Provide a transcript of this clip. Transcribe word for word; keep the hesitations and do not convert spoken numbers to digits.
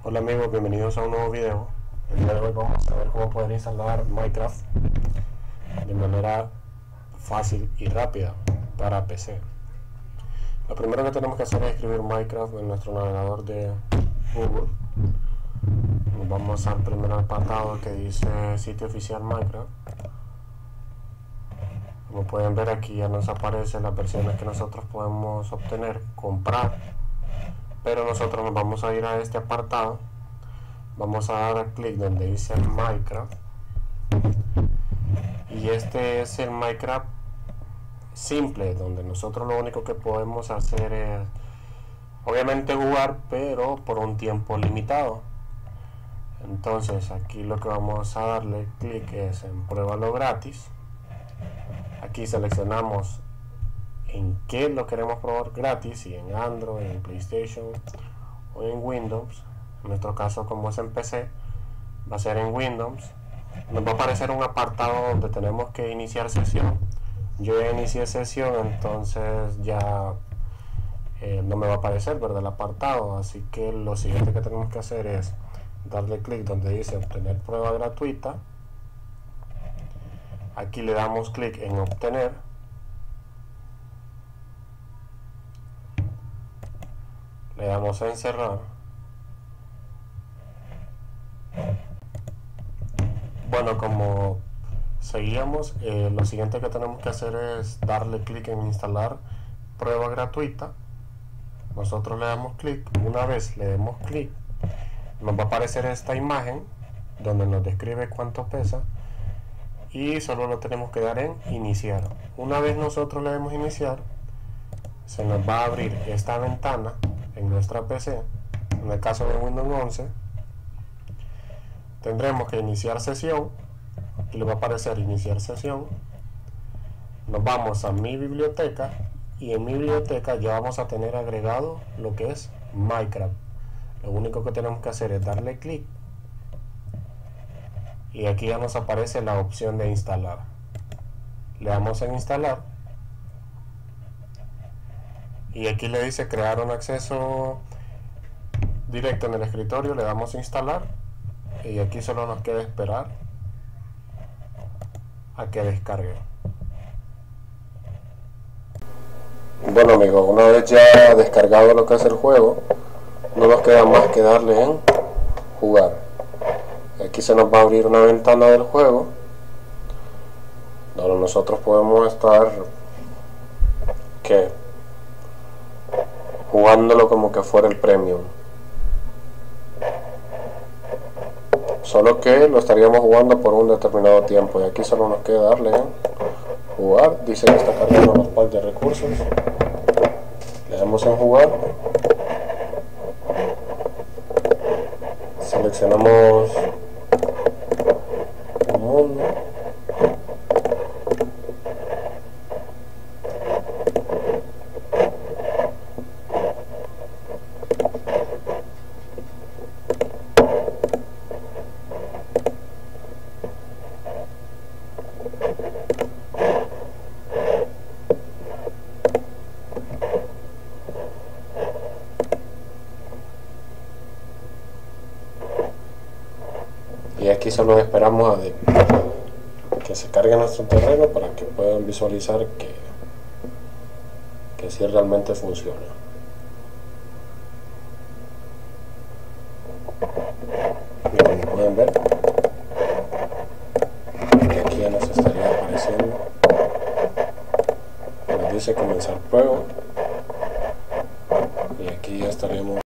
Hola amigos, bienvenidos a un nuevo video. El día de hoy vamos a ver cómo poder instalar Minecraft de manera fácil y rápida para P C. Lo primero que tenemos que hacer es escribir Minecraft en nuestro navegador de Google. Nos vamos al primer apartado que dice sitio oficial Minecraft. Como pueden ver, aquí ya nos aparecen las versiones que nosotros podemos obtener, comprar. Pero nosotros nos vamos a ir a este apartado, vamos a dar clic donde dice Minecraft, y este es el Minecraft simple, donde nosotros lo único que podemos hacer es obviamente jugar, pero por un tiempo limitado. Entonces aquí lo que vamos a darle clic es en pruébalo gratis. Aquí seleccionamos en qué lo queremos probar gratis, si en Android, en PlayStation o en Windows. En nuestro caso, como es en P C, va a ser en Windows. Nos va a aparecer un apartado donde tenemos que iniciar sesión. Yo ya inicié sesión, entonces ya eh, no me va a aparecer, ¿verdad?, el apartado. Así que lo siguiente que tenemos que hacer es darle clic donde dice obtener prueba gratuita. Aquí le damos clic en obtener. Le damos a encerrar. Bueno, como seguíamos, eh, lo siguiente que tenemos que hacer es darle clic en instalar prueba gratuita. Nosotros le damos clic. Una vez le demos clic, nos va a aparecer esta imagen donde nos describe cuánto pesa y solo lo tenemos que dar en iniciar. Una vez nosotros le demos iniciar, se nos va a abrir esta ventana en nuestra P C. En el caso de Windows once, tendremos que iniciar sesión. Aquí le va a aparecer iniciar sesión. Nos vamos a mi biblioteca y en mi biblioteca ya vamos a tener agregado lo que es Minecraft. Lo único que tenemos que hacer es darle clic y aquí ya nos aparece la opción de instalar. Le damos en instalar y aquí le dice crear un acceso directo en el escritorio. Le damos a instalar y aquí solo nos queda esperar a que descargue. Bueno amigos, una vez ya descargado lo que es el juego, no nos queda más que darle en jugar. Aquí se nos va a abrir una ventana del juego donde nosotros podemos estar que jugándolo como que fuera el premium, solo que lo estaríamos jugando por un determinado tiempo. Y aquí solo nos queda darle en jugar. Dice que está cargando los packs de recursos. Le damos en jugar, seleccionamos un mundo, y aquí solo esperamos a de que se cargue nuestro terreno para que puedan visualizar que, que sí realmente funciona. Y como pueden ver, que aquí ya nos estaría apareciendo, nos dice comenzar prueba y aquí ya estaríamos